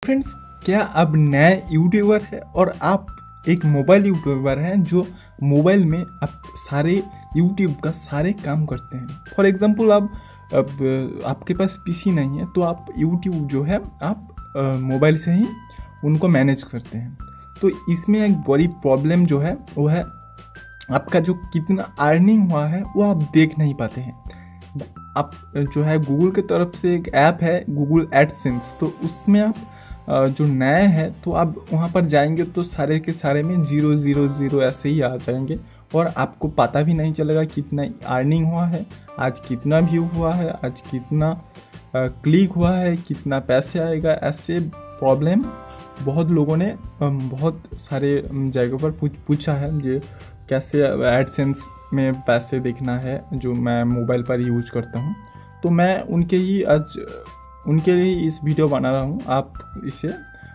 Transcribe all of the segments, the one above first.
Friends, क्या आप नए यूट्यूबर हैं और आप एक मोबाइल यूट्यूबर हैं जो मोबाइल में आप सारे यूट्यूब का सारे काम करते हैं। फॉर एग्जांपल अब आपके पास पीसी नहीं है तो आप यूट्यूब जो है आप मोबाइल से ही उनको मैनेज करते हैं। तो इसमें एक बड़ी प्रॉब्लम जो है वो है आपका जो कितना अर्निंग हुआ है वो आप देख नहीं पाते हैं। आप जो है गूगल की तरफ से एक ऐप है गूगल एडसेंस, तो उसमें आप जो नए हैं तो आप वहाँ पर जाएंगे तो सारे के सारे में 000 ऐसे ही आ जाएंगे और आपको पता भी नहीं चलेगा कितना अर्निंग हुआ है, आज कितना व्यू हुआ है, आज कितना क्लिक हुआ है, कितना पैसे आएगा। ऐसे प्रॉब्लम बहुत लोगों ने बहुत सारे जगहों पर पूछा है जो कैसे एडसेंस में पैसे देखना है जो मैं मोबाइल पर यूज करता हूँ। तो मैं उनके लिए इस वीडियो बना रहा हूँ। आप इसे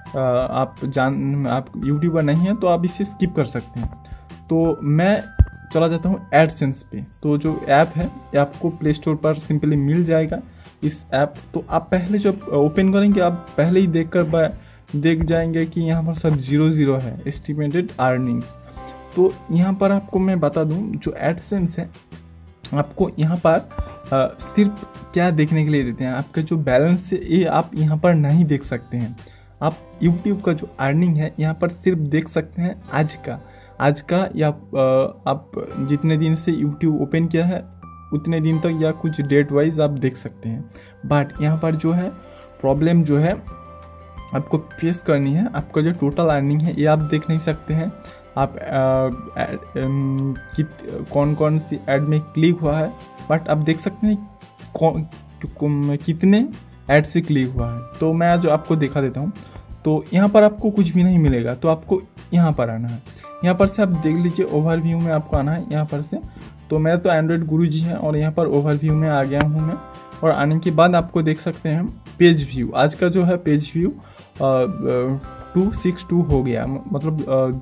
आप यूट्यूबर नहीं हैं तो आप इसे स्किप कर सकते हैं। तो मैं चला जाता हूँ एडसेंस पे। तो जो ऐप है ये आपको प्ले स्टोर पर सिंपली मिल जाएगा इस ऐप। तो आप पहले जब ओपन करेंगे आप पहले ही देख जाएंगे कि यहाँ पर सब 0 है, एस्टिमेटेड अर्निंग्स। तो यहाँ पर आपको मैं बता दूँ जो एडसेंस है आपको यहाँ पर सिर्फ क्या देखने के लिए देते हैं, आपका जो बैलेंस है ये आप यहाँ पर नहीं देख सकते हैं। आप YouTube का जो अर्निंग है यहाँ पर सिर्फ देख सकते हैं आज का या आप जितने दिन से YouTube ओपन किया है उतने दिन तक या कुछ डेट वाइज आप देख सकते हैं। बट यहाँ पर जो है प्रॉब्लम जो है आपको फेस करनी है, आपका जो टोटल अर्निंग है ये आप देख नहीं सकते हैं। आप कौन सी ऐड में क्लिक हुआ है बट आप देख सकते हैं कितने ऐड से क्लिक हुआ है। तो मैं जो आपको दिखा देता हूँ। तो यहाँ पर आपको कुछ भी नहीं मिलेगा, तो आपको यहाँ पर आना है। यहाँ पर से आप देख लीजिए ओवरव्यू में आपको आना है यहाँ पर से। तो मैं तो एंड्रॉयड गुरु जी हैं और यहाँ पर ओवरव्यू में आ गया हूँ मैं। और आने के बाद आपको देख सकते हैं पेज व्यू। आज का जो है पेज व्यू 262 हो गया, मतलब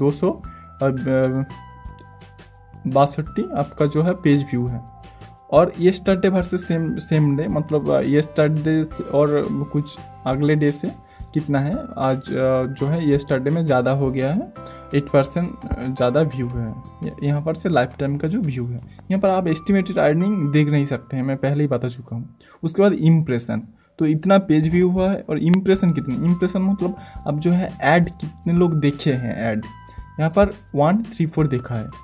262 आपका जो है पेज व्यू है। और येस्टरडे वर्सेस सेम डे, मतलब येस्टरडे और कुछ अगले डे से कितना है आज जो है येस्टरडे में ज़्यादा हो गया है, 8% ज़्यादा व्यू है। यहाँ पर से लाइफ टाइम का जो व्यू है यहाँ पर आप एस्टिमेटेड अर्निंग देख नहीं सकते हैं, मैं पहले ही बता चुका हूँ। उसके बाद इम्प्रेशन, तो इतना पेज व्यू हुआ है और इम्प्रेशन कितने, इम्प्रेशन मतलब अब जो है ऐड कितने लोग देखे हैं। ऐड यहाँ पर 134 देखा है,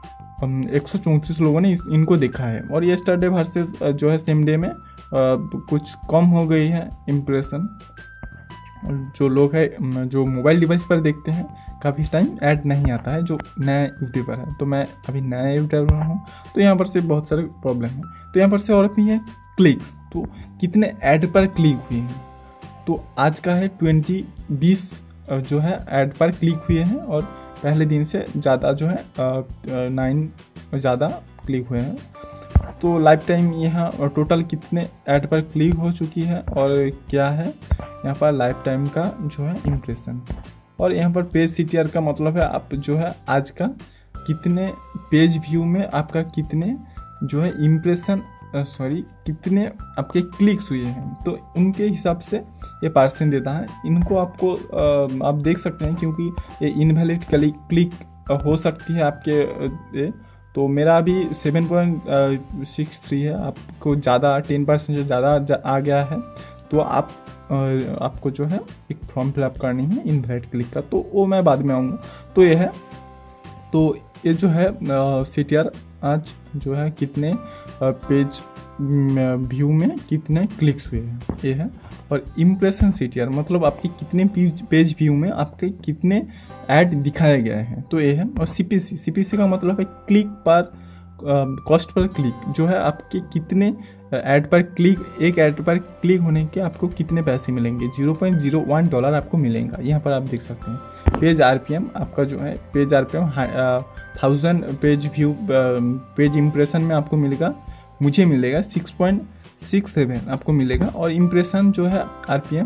134 लोगों ने इनको देखा है। और येस्टरडे वर्सेस जो है सेम डे में कुछ कम हो गई है इम्प्रेशन। जो लोग है जो मोबाइल डिवाइस पर देखते हैं काफ़ी टाइम ऐड नहीं आता है जो नया यूट्यूबर है। तो मैं अभी नया यूट्यूबर हूँ तो यहाँ पर से बहुत सारे प्रॉब्लम है। तो यहाँ पर से और भी है क्लिक्स, तो कितने ऐड पर क्लिक हुए हैं। तो आज का है 20 जो है ऐड पर क्लिक हुए हैं और पहले दिन से ज़्यादा जो है 9 ज़्यादा क्लिक हुए हैं। तो लाइफ टाइम यहाँ टोटल कितने ऐड पर क्लिक हो चुकी है और क्या है यहाँ पर लाइफ टाइम का जो है इम्प्रेशन। और यहाँ पर पेज CTR का मतलब है आप जो है आज का कितने पेज व्यू में आपका कितने जो है इम्प्रेशन कितने आपके क्लिक्स हुए हैं। तो उनके हिसाब से ये परसेंट देता है। इनको आपको आप देख सकते हैं क्योंकि ये इनवैलिड क्लिक हो सकती है आपके। तो मेरा अभी 7.63 है, आपको ज़्यादा 10% से ज़्यादा आ गया है। तो आपको जो है एक फॉर्म फिलअप करनी है इनवैलिड क्लिक का, तो वो मैं बाद में आऊँगा। तो ये है, तो ये जो है CTR आज जो है कितने पेज व्यू में कितने क्लिक्स हुए हैं ये है। और इम्प्रेशन CTR मतलब आपके कितने पेज व्यू में आपके कितने ऐड दिखाए गए हैं, तो ये है। और CPC का मतलब है क्लिक पर कॉस्ट पर क्लिक, जो है आपके कितने ऐड पर क्लिक, एक ऐड पर क्लिक होने के आपको कितने पैसे मिलेंगे, $0.01 आपको मिलेगा। यहाँ पर आप देख सकते हैं पेज RPM आपका जो है page RPM 1000 page view page impression में आपको मिलेगा, मुझे मिलेगा 6.67 आपको मिलेगा। और इम्प्रेशन जो है RPM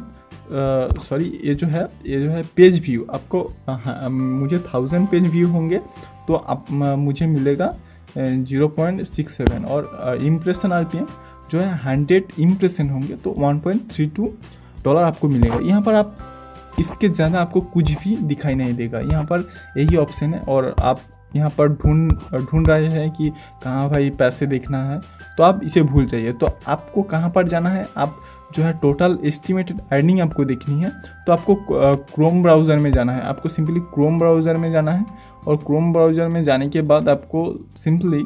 ये जो है पेज व्यू आपको मुझे 1000 पेज व्यू होंगे तो मुझे मिलेगा 0.67। और इम्प्रेशन RPM जो है 100 इम्प्रेशन होंगे तो $1.32 आपको मिलेगा। यहाँ पर आप इसके ज़्यादा आपको कुछ भी दिखाई नहीं देगा। यहाँ पर यही ऑप्शन है और आप यहाँ पर ढूंढ रहे हैं कि कहाँ भाई पैसे देखना है, तो आप इसे भूल जाइए। तो आपको कहाँ पर जाना है, आप जो है टोटल एस्टिमेटेड अर्निंग आपको देखनी है, तो आपको क्रोम ब्राउज़र में जाना है। आपको सिंपली क्रोम ब्राउज़र में जाना है और क्रोम ब्राउज़र में जाने के बाद आपको सिंपली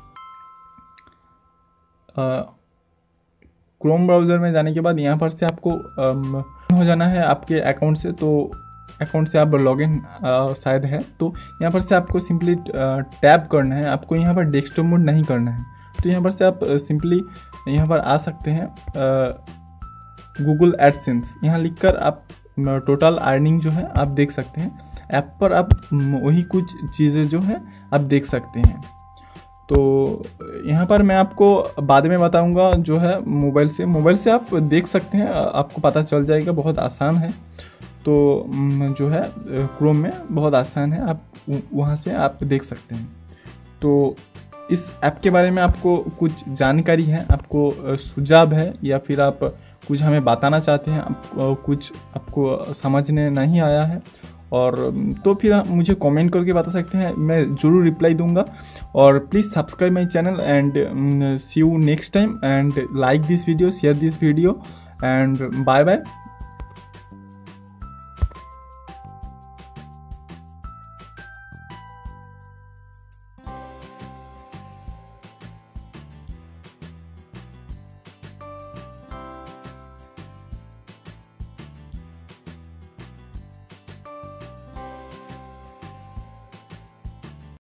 क्रोम ब्राउज़र में जाने के बाद यहाँ पर से आपको हो जाना है आपके अकाउंट से। तो अकाउंट से आप लॉगिन शायद है, तो यहाँ पर से आपको सिंपली टैप करना है। आपको यहाँ पर डेस्कटॉप मोड नहीं करना है। तो यहाँ पर से आप सिंपली यहाँ पर आ सकते हैं गूगल एडसेंस, यहाँ लिखकर आप टोटल अर्निंग जो है आप देख सकते हैं। ऐप पर आप वही कुछ चीज़ें जो है आप देख सकते हैं। तो यहाँ पर मैं आपको बाद में बताऊंगा जो है मोबाइल से आप देख सकते हैं, आपको पता चल जाएगा, बहुत आसान है। तो जो है क्रोम में बहुत आसान है, आप वहाँ से आप देख सकते हैं। तो इस ऐप के बारे में आपको कुछ जानकारी है, आपको सुझाव है, या फिर आप कुछ हमें बताना चाहते हैं, कुछ आपको समझने नहीं आया है, और तो फिर आप मुझे कमेंट करके बता सकते हैं, मैं ज़रूर रिप्लाई दूंगा। और please subscribe my channel and see you next time, and like this video, share this video, and bye bye.